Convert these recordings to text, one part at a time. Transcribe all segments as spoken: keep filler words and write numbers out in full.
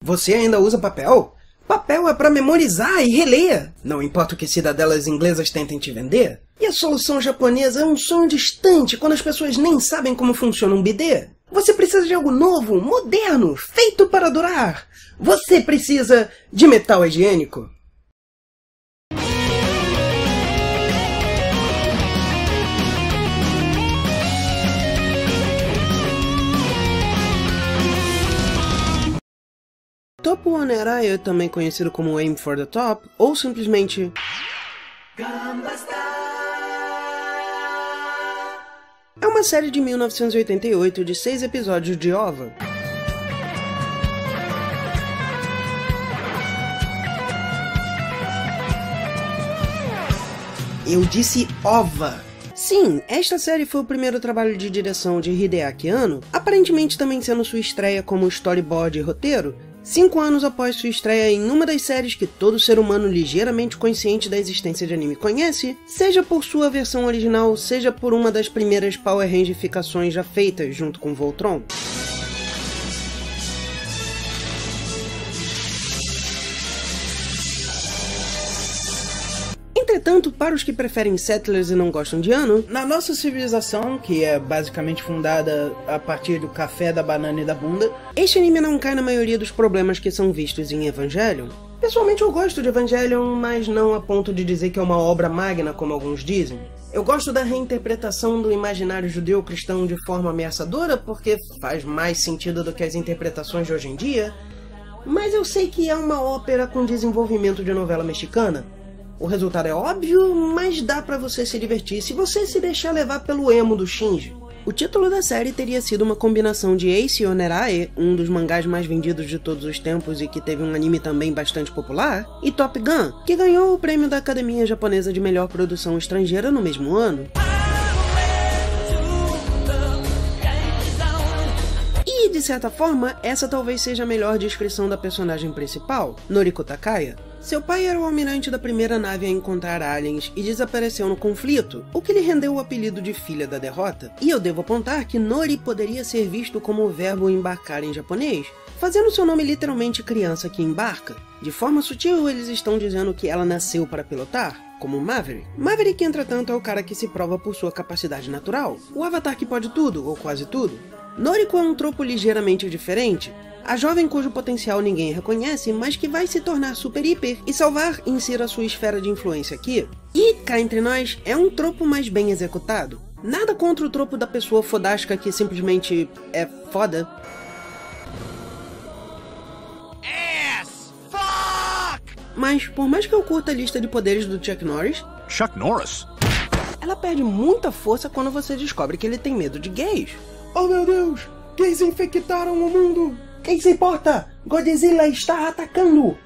Você ainda usa papel? Papel é para memorizar e reler, não importa o que cidadelas inglesas tentem te vender. E a solução japonesa é um sonho distante quando as pessoas nem sabem como funciona um bidê. Você precisa de algo novo, moderno, feito para durar. Você precisa de metal higiênico. Topo Onerai, também conhecido como Aim for the Top, ou simplesmente é uma série de mil novecentos e oitenta e oito de seis episódios de O V A. Eu disse O V A. Sim, esta série foi o primeiro trabalho de direção de Hideaki Anno, aparentemente também sendo sua estreia como storyboard e roteiro, cinco anos após sua estreia em uma das séries que todo ser humano ligeiramente consciente da existência de anime conhece, seja por sua versão original, seja por uma das primeiras Power Rangificações já feitas junto com Voltron. Entretanto, para os que preferem Settlers e não gostam de Anno, na nossa civilização, que é basicamente fundada a partir do café, da banana e da bunda, este anime não cai na maioria dos problemas que são vistos em Evangelion. Pessoalmente eu gosto de Evangelion, mas não a ponto de dizer que é uma obra magna como alguns dizem. Eu gosto da reinterpretação do imaginário judeu-cristão de forma ameaçadora, porque faz mais sentido do que as interpretações de hoje em dia, mas eu sei que é uma ópera com desenvolvimento de novela mexicana. O resultado é óbvio, mas dá pra você se divertir se você se deixar levar pelo emo do Shinji. O título da série teria sido uma combinação de Ace Onerae, um dos mangás mais vendidos de todos os tempos e que teve um anime também bastante popular, e Top Gun, que ganhou o prêmio da Academia Japonesa de Melhor Produção Estrangeira no mesmo ano. E, de certa forma, essa talvez seja a melhor descrição da personagem principal, Noriko Takaya. Seu pai era o almirante da primeira nave a encontrar aliens e desapareceu no conflito, o que lhe rendeu o apelido de Filha da Derrota. E eu devo apontar que Nori poderia ser visto como o verbo embarcar em japonês, fazendo seu nome literalmente criança que embarca. De forma sutil, eles estão dizendo que ela nasceu para pilotar, como Maverick. Maverick, entretanto, é o cara que se prova por sua capacidade natural, o avatar que pode tudo, ou quase tudo. Noriko é um tropo ligeiramente diferente, a jovem cujo potencial ninguém reconhece, mas que vai se tornar super hiper e salvar insira sua esfera de influência aqui. E, cá entre nós, é um tropo mais bem executado. Nada contra o tropo da pessoa fodástica que simplesmente é foda. Ass, fuck! Mas, por mais que eu curta a lista de poderes do Chuck Norris, Chuck Norris? Ela perde muita força quando você descobre que ele tem medo de gays. Oh meu Deus! Gays infectaram o mundo! Quem se importa? Godzilla está atacando!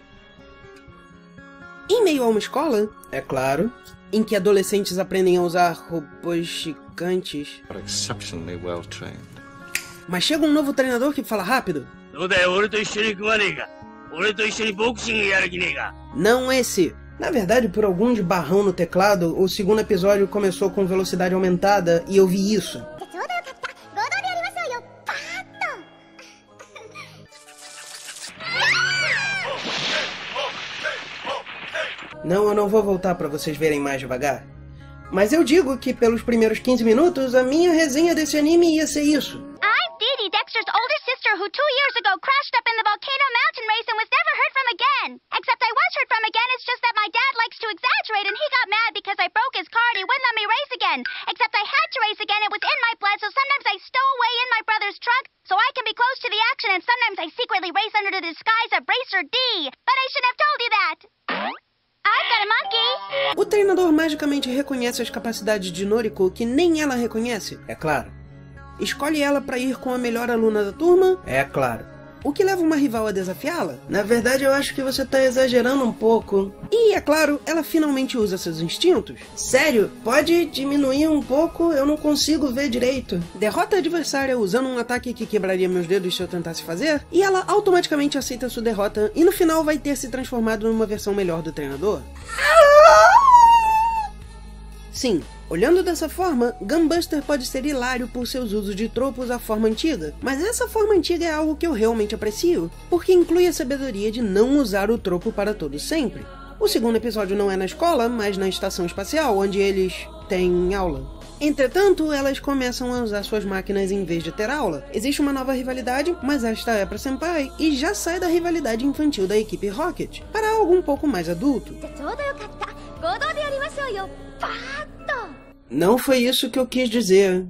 Em meio a uma escola, é claro, em que adolescentes aprendem a usar robôs gigantes. But exceptionally well trained. Mas chega um novo treinador que fala rápido. Não esse. Na verdade, por algum de barrão no teclado, o segundo episódio começou com velocidade aumentada e eu vi isso. Não, eu não vou voltar pra vocês verem mais devagar. Mas eu digo que pelos primeiros quinze minutos, a minha resenha desse anime ia ser isso. I'm Dee Dee, Dexter's older sister, who two years ago crashed up in the Volcano Mountain race and was never heard from again. Except I was heard from again, it's just that my dad likes to exaggerate and he got mad because I broke his car and he wouldn't let me race again. Except I had to race again, it was in my blood, so sometimes I stow away in my brother's truck so I can be close to the action, and sometimes I secretly race under the disguise of Racer D. But I shouldn't have told you that. I've got a monkey. O treinador magicamente reconhece as capacidades de Noriko que nem ela reconhece, é claro. Escolhe ela pra ir com a melhor aluna da turma, é claro. O que leva uma rival a desafiá-la? Na verdade, eu acho que você tá exagerando um pouco. E, é claro, ela finalmente usa seus instintos. Sério, pode diminuir um pouco? Eu não consigo ver direito. Derrota a adversária usando um ataque que quebraria meus dedos se eu tentasse fazer, e ela automaticamente aceita sua derrota e no final vai ter se transformado numa versão melhor do treinador. Sim, Olhando dessa forma, Gunbuster pode ser hilário por seus usos de tropos à forma antiga, mas essa forma antiga é algo que eu realmente aprecio, porque inclui a sabedoria de não usar o tropo para todo sempre. O segundo episódio não é na escola, mas na estação espacial, onde eles têm aula. Entretanto, elas começam a usar suas máquinas em vez de ter aula. Existe uma nova rivalidade, mas esta é pra Senpai, e já sai da rivalidade infantil da equipe Rocket, para algo um pouco mais adulto. Não foi isso que eu quis dizer.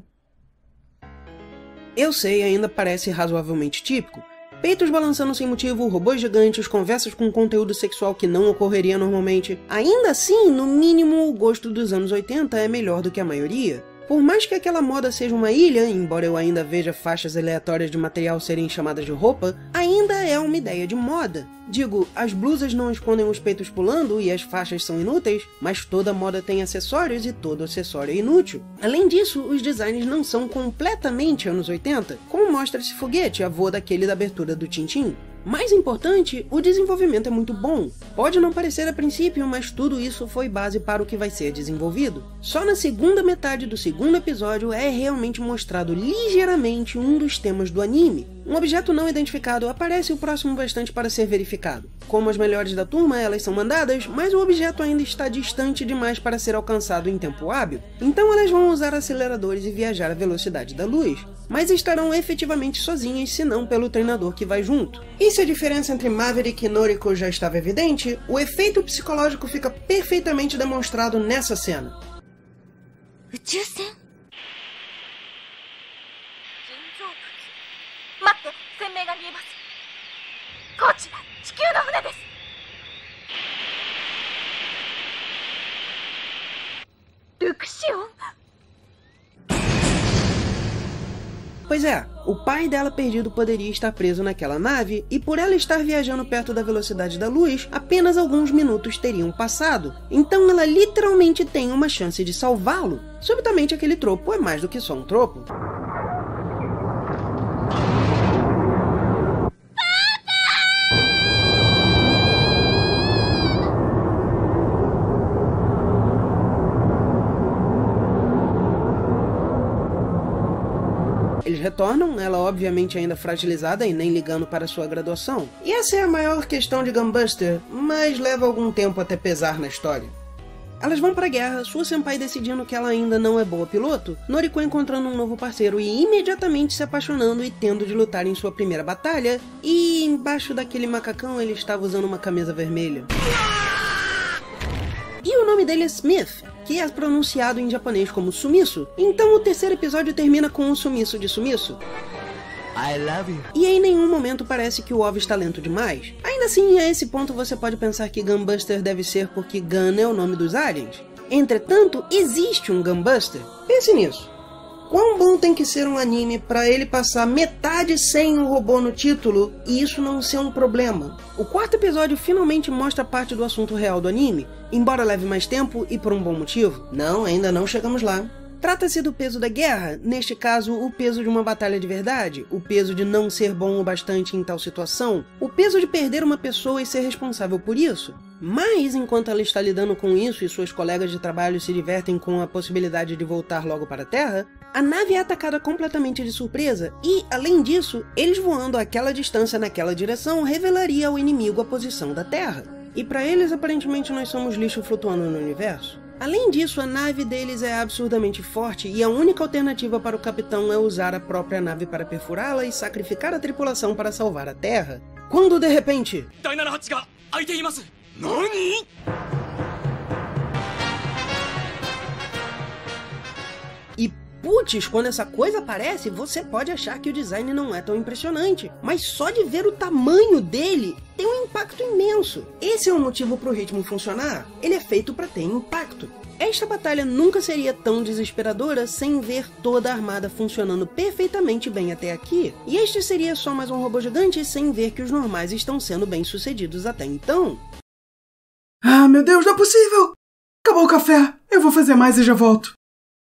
Eu sei, ainda parece razoavelmente típico. Peitos balançando sem motivo, robôs gigantes, conversas com conteúdo sexual que não ocorreria normalmente. Ainda assim, no mínimo, o gosto dos anos oitenta é melhor do que a maioria. Por mais que aquela moda seja uma ilha, embora eu ainda veja faixas aleatórias de material serem chamadas de roupa, ainda é uma ideia de moda. Digo, as blusas não escondem os peitos pulando e as faixas são inúteis, mas toda moda tem acessórios e todo acessório é inútil. Além disso, os designs não são completamente anos oitenta, como mostra esse foguete, avô daquele da abertura do Tintin. Mais importante, o desenvolvimento é muito bom. Pode não parecer a princípio, mas tudo isso foi base para o que vai ser desenvolvido. Só na segunda metade do segundo episódio é realmente mostrado ligeiramente um dos temas do anime. Um objeto não identificado aparece o próximo bastante para ser verificado. Como as melhores da turma, elas são mandadas, mas o objeto ainda está distante demais para ser alcançado em tempo hábil. Então elas vão usar aceleradores e viajar à velocidade da luz, mas estarão efetivamente sozinhas se não pelo treinador que vai junto. E se a diferença entre Maverick e Noriko já estava evidente, o efeito psicológico fica perfeitamente demonstrado nessa cena. Pois é, o pai dela perdido poderia estar preso naquela nave, e por ela estar viajando perto da velocidade da luz, apenas alguns minutos teriam passado. Então ela literalmente tem uma chance de salvá-lo. Subitamente aquele tropo é mais do que só um tropo. Eles retornam, ela obviamente ainda fragilizada e nem ligando para sua graduação. E essa é a maior questão de Gunbuster, mas leva algum tempo até pesar na história. Elas vão pra guerra, sua senpai decidindo que ela ainda não é boa piloto, Noriko encontrando um novo parceiro e imediatamente se apaixonando e tendo de lutar em sua primeira batalha, e embaixo daquele macacão ele estava usando uma camisa vermelha. E o nome dele é Smith, que é pronunciado em japonês como Sumiço, então o terceiro episódio termina com um sumiço de Sumiço. I love you. E em nenhum momento parece que o O V está lento demais. Ainda assim, a esse ponto você pode pensar que Gunbuster deve ser porque Gun é o nome dos aliens. Entretanto, existe um Gunbuster. Pense nisso. Quão bom tem que ser um anime para ele passar metade sem o robô no título e isso não ser um problema? O quarto episódio finalmente mostra parte do assunto real do anime, embora leve mais tempo e por um bom motivo. Não, ainda não chegamos lá. Trata-se do peso da guerra, neste caso o peso de uma batalha de verdade, o peso de não ser bom o bastante em tal situação, o peso de perder uma pessoa e ser responsável por isso. Mas enquanto ela está lidando com isso e suas colegas de trabalho se divertem com a possibilidade de voltar logo para a Terra, a nave é atacada completamente de surpresa e, além disso, eles voando àquela distância naquela direção revelaria ao inimigo a posição da Terra. E para eles, aparentemente, nós somos lixo flutuando no universo. Além disso, a nave deles é absurdamente forte e a única alternativa para o capitão é usar a própria nave para perfurá-la e sacrificar a tripulação para salvar a Terra. Quando, de repente... Nani? E putz, quando essa coisa aparece, você pode achar que o design não é tão impressionante, mas só de ver o tamanho dele tem um impacto imenso. Esse é o motivo para o ritmo funcionar, ele é feito para ter impacto. Esta batalha nunca seria tão desesperadora sem ver toda a armada funcionando perfeitamente bem até aqui, e este seria só mais um robô gigante sem ver que os normais estão sendo bem sucedidos até então. Ah, meu Deus, não é possível! Acabou o café, eu vou fazer mais e já volto.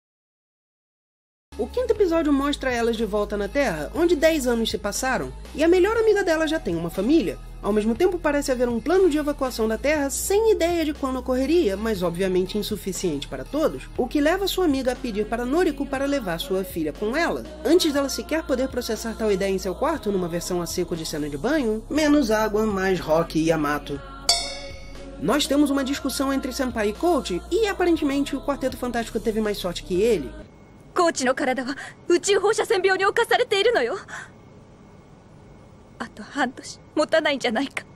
O quinto episódio mostra elas de volta na Terra, onde dez anos se passaram, e a melhor amiga dela já tem uma família. Ao mesmo tempo, parece haver um plano de evacuação da Terra sem ideia de quando ocorreria, mas obviamente insuficiente para todos, o que leva sua amiga a pedir para Noriko para levar sua filha com ela, antes dela sequer poder processar tal ideia em seu quarto numa versão a seco de cena de banho, menos água, mais Rock e Yamato. Nós temos uma discussão entre Senpai e Coach, e aparentemente o Quarteto Fantástico teve mais sorte que ele. Coach no karada wa宇宙放射線病に侵されているのよ。あと半年持たないんじゃないか。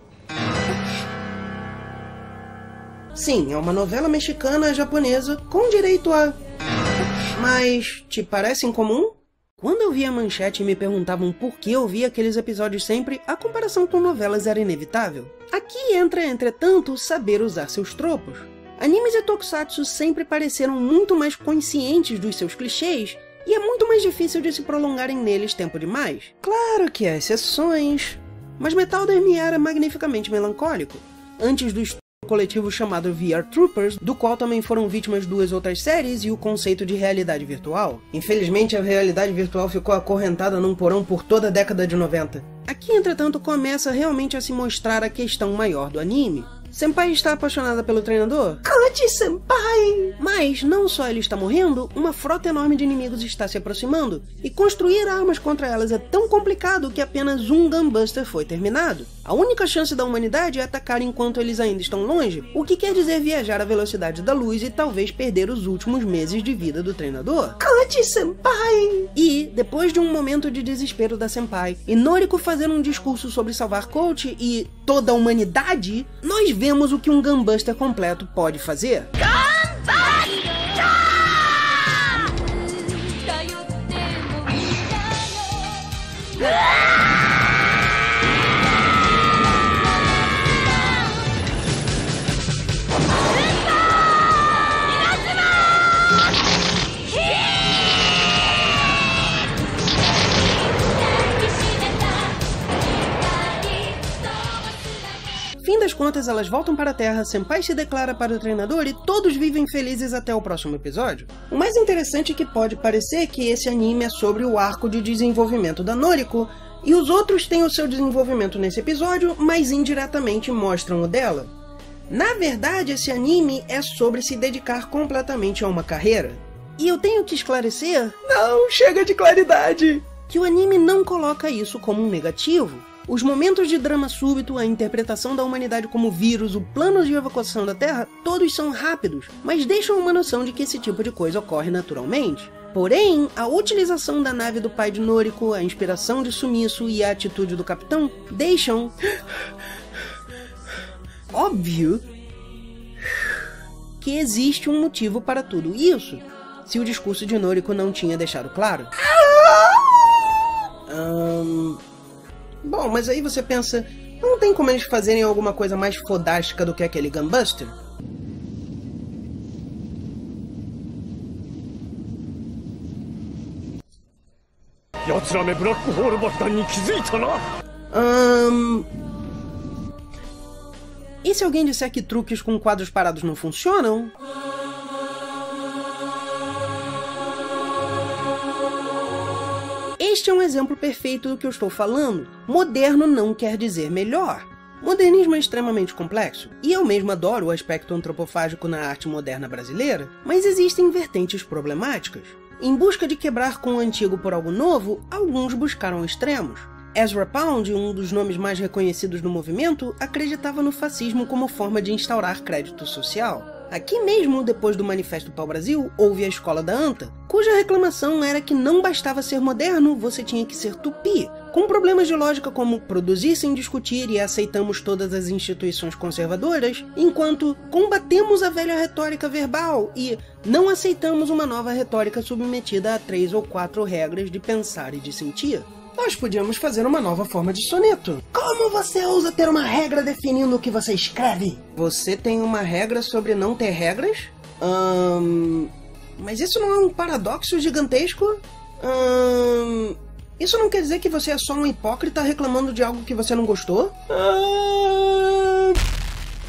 Sim, é uma novela mexicana japonesa com direito a... Mas te parece incomum? Quando eu via a manchete e me perguntavam por que eu via aqueles episódios sempre, a comparação com novelas era inevitável. Aqui entra, entretanto, saber usar seus tropos. Animes e tokusatsu sempre pareceram muito mais conscientes dos seus clichês, e é muito mais difícil de se prolongarem neles tempo demais. Claro que há exceções, mas Metalderm era magnificamente melancólico. Antes do estudo coletivo chamado V R Troopers, do qual também foram vítimas duas outras séries, e o conceito de realidade virtual. Infelizmente, a realidade virtual ficou acorrentada num porão por toda a década de noventa. Aqui, entretanto, começa realmente a se mostrar a questão maior do anime. Senpai está apaixonada pelo treinador? Kochi Senpai! Mas não só ele está morrendo, uma frota enorme de inimigos está se aproximando, e construir armas contra elas é tão complicado que apenas um Gunbuster foi terminado. A única chance da humanidade é atacar enquanto eles ainda estão longe, o que quer dizer viajar à velocidade da luz e talvez perder os últimos meses de vida do treinador. Kochi Senpai! E, depois de um momento de desespero da Senpai, e Noriko fazer um discurso sobre salvar Coach e toda a humanidade, nós vemos o que um Gunbuster completo pode fazer. Fim das contas, elas voltam para a Terra, Senpai se declara para o treinador e todos vivem felizes até o próximo episódio. O mais interessante é que pode parecer que esse anime é sobre o arco de desenvolvimento da Noriko, e os outros têm o seu desenvolvimento nesse episódio, mas indiretamente mostram o dela. Na verdade, esse anime é sobre se dedicar completamente a uma carreira. E eu tenho que esclarecer... Não, chega de claridade! Que o anime não coloca isso como um negativo. Os momentos de drama súbito, a interpretação da humanidade como vírus, o plano de evacuação da Terra, todos são rápidos, mas deixam uma noção de que esse tipo de coisa ocorre naturalmente. Porém, a utilização da nave do pai de Noriko, a inspiração de Sumiço e a atitude do capitão deixam... óbvio que existe um motivo para tudo isso, se o discurso de Noriko não tinha deixado claro. Hum... Bom, mas aí você pensa, não tem como eles fazerem alguma coisa mais fodástica do que aquele Gunbuster? Hum... E se alguém disser que truques com quadros parados não funcionam? Este é um exemplo perfeito do que eu estou falando. Moderno não quer dizer melhor. Modernismo é extremamente complexo, e eu mesmo adoro o aspecto antropofágico na arte moderna brasileira, mas existem vertentes problemáticas. Em busca de quebrar com o antigo por algo novo, alguns buscaram extremos. Ezra Pound, um dos nomes mais reconhecidos do movimento, acreditava no fascismo como forma de instaurar crédito social. Aqui mesmo, depois do Manifesto Pau-Brasil, houve a Escola da Anta, cuja reclamação era que não bastava ser moderno, você tinha que ser tupi, com problemas de lógica como produzir sem discutir e aceitamos todas as instituições conservadoras, enquanto combatemos a velha retórica verbal e não aceitamos uma nova retórica submetida a três ou quatro regras de pensar e de sentir. Nós podíamos fazer uma nova forma de soneto. Como você ousa ter uma regra definindo o que você escreve? Você tem uma regra sobre não ter regras? Hum... Mas isso não é um paradoxo gigantesco? Hum... Isso não quer dizer que você é só um hipócrita reclamando de algo que você não gostou? Hum...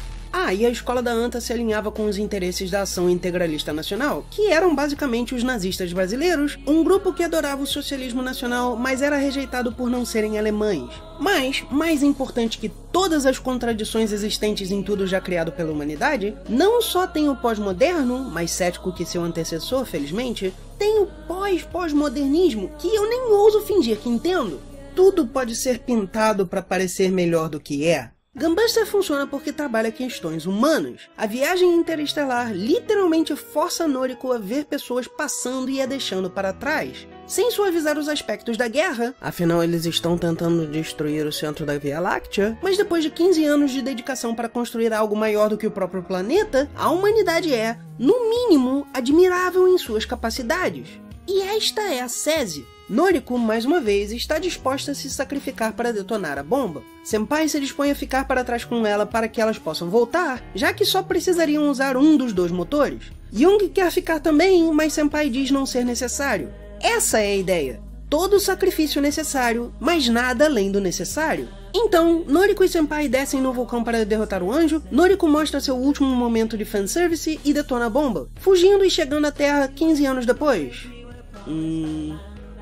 Ah, e a escola da Anta se alinhava com os interesses da Ação Integralista Nacional, que eram basicamente os nazistas brasileiros, um grupo que adorava o socialismo nacional, mas era rejeitado por não serem alemães. Mas, mais importante que todas as contradições existentes em tudo já criado pela humanidade, não só tem o pós-moderno, mais cético que seu antecessor, felizmente, tem o pós-pós-modernismo, que eu nem ouso fingir que entendo. Tudo pode ser pintado para parecer melhor do que é. Gunbuster funciona porque trabalha questões humanas. A viagem interestelar literalmente força Noriko a ver pessoas passando e a deixando para trás, sem suavizar os aspectos da guerra, afinal eles estão tentando destruir o centro da Via Láctea, mas depois de quinze anos de dedicação para construir algo maior do que o próprio planeta, a humanidade é, no mínimo, admirável em suas capacidades. E esta é a Sese. Noriko, mais uma vez, está disposta a se sacrificar para detonar a bomba. Senpai se dispõe a ficar para trás com ela para que elas possam voltar, já que só precisariam usar um dos dois motores. Young quer ficar também, mas Senpai diz não ser necessário. Essa é a ideia. Todo sacrifício necessário, mas nada além do necessário. Então, Noriko e Senpai descem no vulcão para derrotar o anjo, Noriko mostra seu último momento de fanservice e detona a bomba, fugindo e chegando à Terra quinze anos depois. Hum...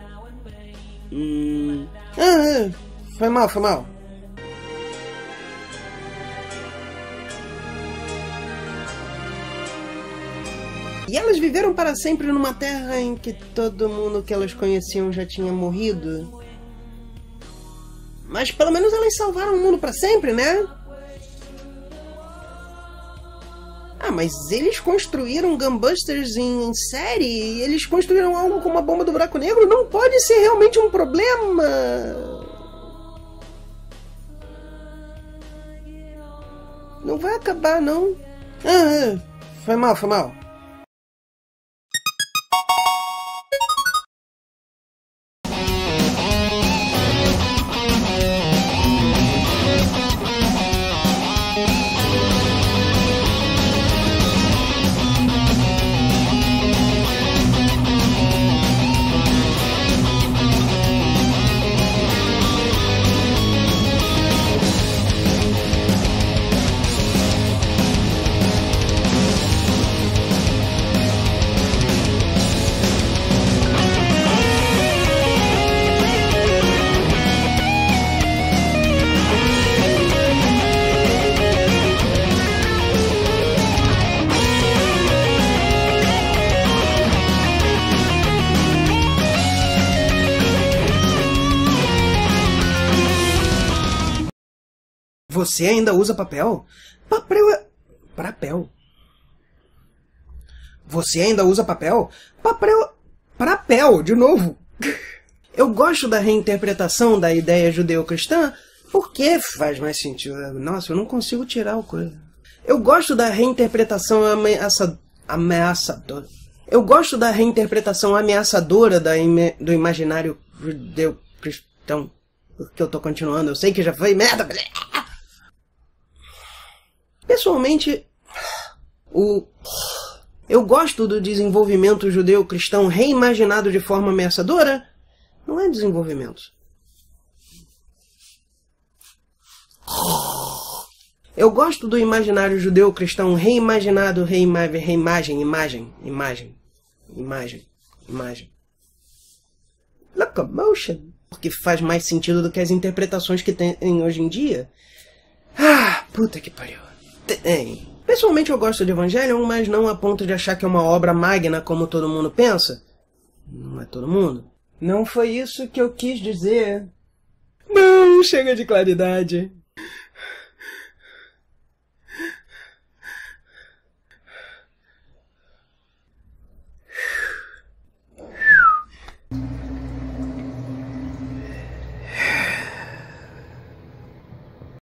Hum... Ah, foi mal, foi mal. E elas viveram para sempre numa terra em que todo mundo que elas conheciam já tinha morrido. Mas pelo menos elas salvaram o mundo para sempre, né? Ah, mas eles construíram Gunbusters em, em série? E eles construíram algo como a bomba do buraco negro? Não pode ser realmente um problema! Não vai acabar, não. Ah, foi mal, foi mal. Você ainda usa papel? Papel é... Papel. Você ainda usa papel? Papel... Papel, de novo. Eu gosto da reinterpretação da ideia judeu-cristã porque faz mais sentido. Nossa, eu não consigo tirar o coisa. Eu gosto da reinterpretação ameaça... ameaçadora. Eu gosto da reinterpretação ameaçadora da ime... do imaginário judeu-cristão. Porque eu tô continuando, eu sei que já foi merda. Pessoalmente, o... eu gosto do desenvolvimento judeu-cristão reimaginado de forma ameaçadora. Não é desenvolvimento. Eu gosto do imaginário judeu-cristão reimaginado, reima... reimagem, imagem, imagem, imagem, imagem. Locomotion. Porque faz mais sentido do que as interpretações que tem hoje em dia. Ah, puta que pariu. Tem. Pessoalmente eu gosto de Evangelion, mas não a ponto de achar que é uma obra magna como todo mundo pensa. Não é todo mundo. Não foi isso que eu quis dizer. Não, chega de claridade.